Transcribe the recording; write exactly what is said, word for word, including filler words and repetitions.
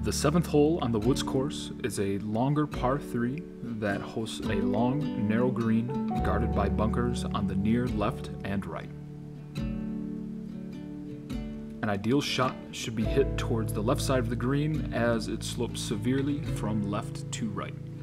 The seventh hole on the Woods course is a longer par three that hosts a long, narrow green guarded by bunkers on the near left and right. An ideal shot should be hit towards the left side of the green as it slopes severely from left to right.